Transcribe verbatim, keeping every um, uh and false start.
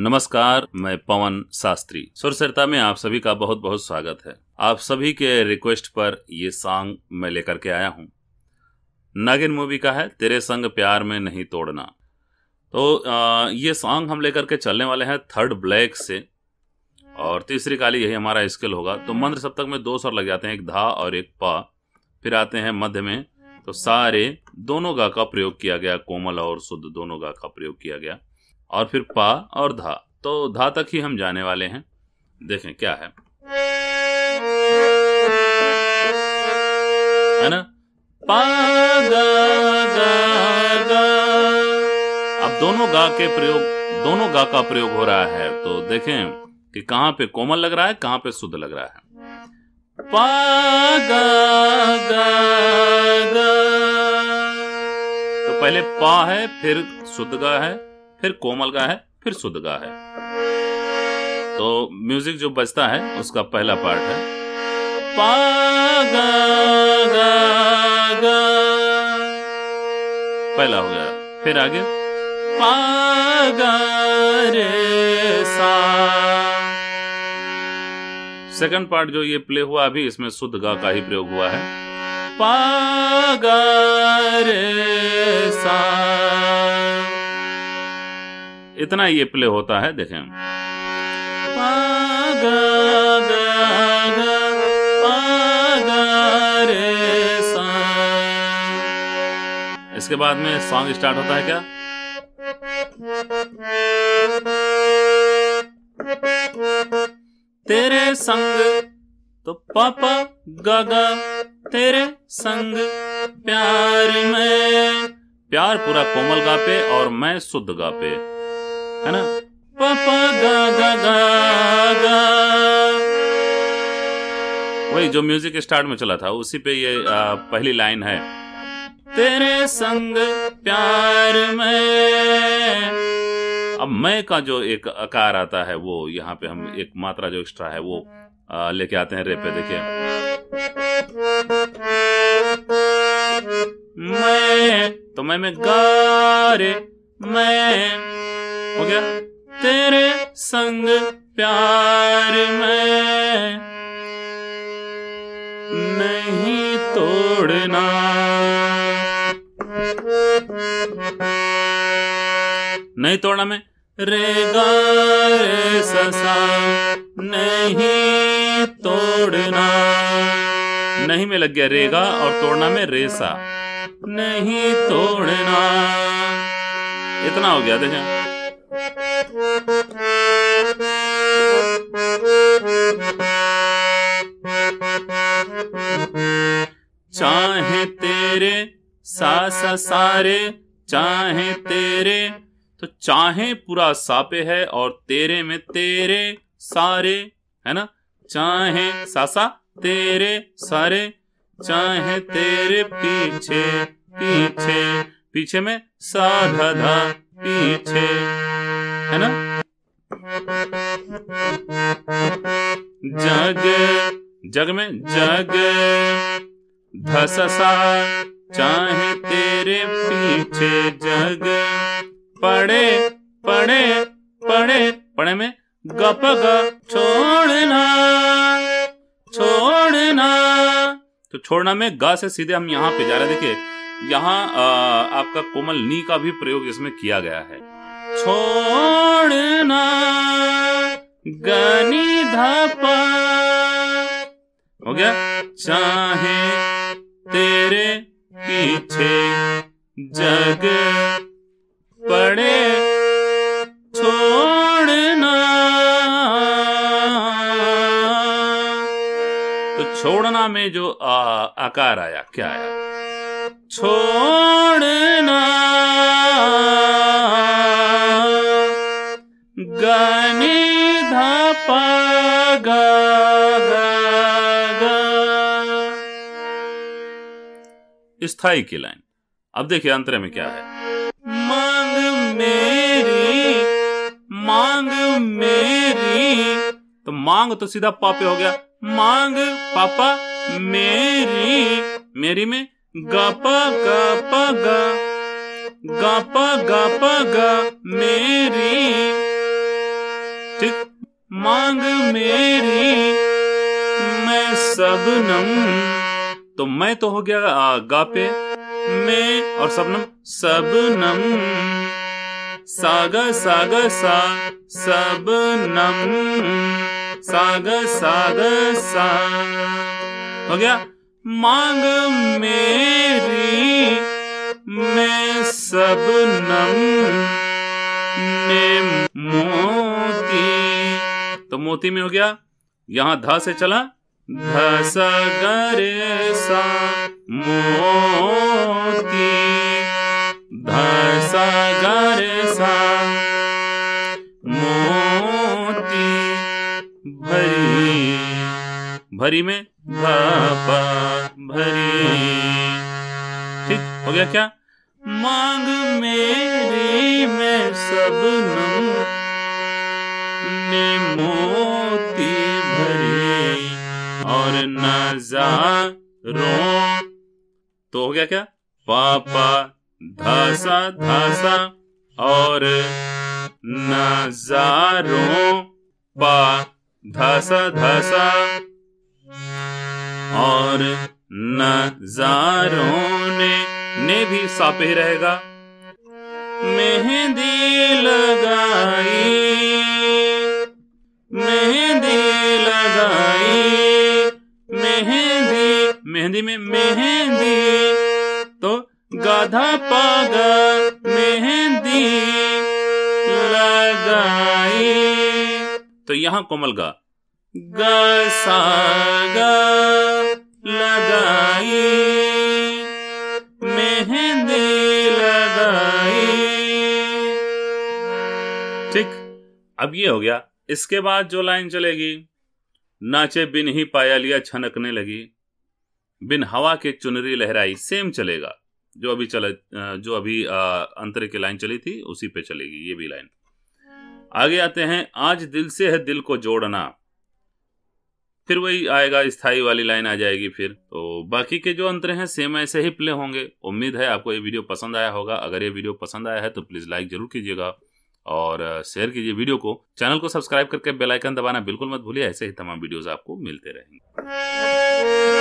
नमस्कार, मैं पवन शास्त्री। सुरसरिता में आप सभी का बहुत बहुत स्वागत है। आप सभी के रिक्वेस्ट पर ये सॉन्ग मैं लेकर के आया हूँ। नागिन मूवी का है, तेरे संग प्यार में नहीं तोड़ना। तो आ, ये सॉन्ग हम लेकर के चलने वाले हैं थर्ड ब्लैक से, और तीसरी काली यही हमारा स्केल होगा। तो मंत्र सप्तक में दो स्वर लग जाते हैं, एक धा और एक पा। फिर आते हैं मध्य में, तो सारे दोनों गा का प्रयोग किया गया, कोमल और शुद्ध दोनों गा का प्रयोग किया गया, और फिर पा और धा। तो धा तक ही हम जाने वाले हैं। देखें क्या है, है ना, पा गा गा गा। अब दोनों गा के प्रयोग, दोनों गा का प्रयोग हो रहा है। तो देखें कि कहां पे कोमल लग रहा है, कहां पे शुद्ध लग रहा है। पा गा गा गा। तो पहले पा है, फिर शुद्ध गा है, फिर कोमल गा है, फिर शुद्ध गा है। तो म्यूजिक जो बजता है उसका पहला पार्ट है पा गा गा गा, पहला हो गया। फिर आगे पा गा रे सा। सेकंड पार्ट जो ये प्ले हुआ अभी, इसमें शुद्ध गा का ही प्रयोग हुआ है। पा गा रे सा, इतना ये प्ले होता है। देखें पा गा गा गा, पा गा रे सा। इसके बाद में सॉन्ग स्टार्ट होता है क्या, तेरे संग, तो पापा गागा, तेरे संग प्यार में, प्यार पूरा कोमल गा पे और मैं शुद्ध गा पे, है ना। पापा गा गा गा गा, वही जो म्यूजिक स्टार्ट में चला था उसी पे ये आ, पहली लाइन है, तेरे संग प्यार में। अब मैं का जो एक आकार आता है वो यहाँ पे हम एक मात्रा जो एक्स्ट्रा है वो लेके आते हैं रे पे। देखिए मैं, तो मैं में गा रे, मैं हो गया, तेरे संग प्यार में नहीं तोड़ना। नहीं तोड़ना में रे गा रे सा सा, नहीं तोड़ना। नहीं में लग गया रेगा, और तोड़ना में रेसा, नहीं तोड़ना। इतना हो गया। देखें चाहे तेरे सा सा सारे, चाहे तेरे, तो चाहे पूरा सा पे है, और तेरे में तेरे सारे, है ना। चाहे सा सा तेरे सारे, चाहे तेरे पीछे पीछे, पीछे में सा धा धा पीछे, है ना। जग, जग में जग धसा सा, चाहे तेरे पीछे जग, पड़े पड़े पड़े, पड़े में गप ग, छोड़ना छोड़ना। तो छोड़ना में गा से सीधे हम यहाँ पे जा रहे हैं। देखिए यहाँ आपका कोमल नी का भी प्रयोग इसमें किया गया है। छोड़ना गनी धपा हो गया, चाहे तेरे पीछे जग पड़े छोड़ना। तो छोड़ना में जो आ, आकार आया, क्या आया, छोड़ना गनी धपा गा गा गा, स्थाई की लाइन। अब देखिए अंतरे में क्या है, मांग मेरी, मांग मेरी, तो मांग तो सीधा पापे हो गया, मांग पापा मेरी, मेरी में गापा गापा गा, गापा गापा गा मेरी, मांग मेरी मैं सबनम। तो मैं तो हो गया आ, गा पे, मैं और सबनम सबनम, सागा सागा सा सबनम, सागा सागा सा हो गया। मांग मेरी मैं सबनम ने मोती। तो मोती में हो गया, यहां धा से चला, ध सा ग रे सा मोती, ध सा ग रे सा मोती। भरी, भरी में धापा भरी। ठीक हो गया क्या? मांग मेरी मैं सबनम ने मोती भरी और नजारों। तो हो गया क्या? पापा धासा धासा और नजारों, पा धासा धासा और नजारों ने, ने भी सा पे ही रहेगा। मेहंदी लगाई, मेहंदी लगाई, मेहंदी, मेहंदी में मेहंदी। तो गाधा पागा मेहंदी लगाई। तो यहां कोमल गा, गा सा गा लगाई, मेहंदी लगाई। ठीक, अब ये हो गया। इसके बाद जो लाइन चलेगी, नाचे बिन ही पायलिया छनकने लगी, बिन हवा के चुनरी लहराई, सेम चलेगा जो अभी चले, जो अभी अंतरे की लाइन चली थी उसी पे चलेगी ये भी लाइन। आगे आते हैं, आज दिल से है दिल को जोड़ना, फिर वही आएगा, स्थाई वाली लाइन आ जाएगी फिर। तो बाकी के जो अंतर हैं सेम ऐसे ही प्ले होंगे। उम्मीद है आपको ये वीडियो पसंद आया होगा। अगर ये वीडियो पसंद आया है तो प्लीज लाइक जरूर कीजिएगा और शेयर कीजिए वीडियो को। चैनल को सब्सक्राइब करके बेल आइकन दबाना बिल्कुल मत भूलिए। ऐसे ही तमाम वीडियोस आपको मिलते रहेंगे।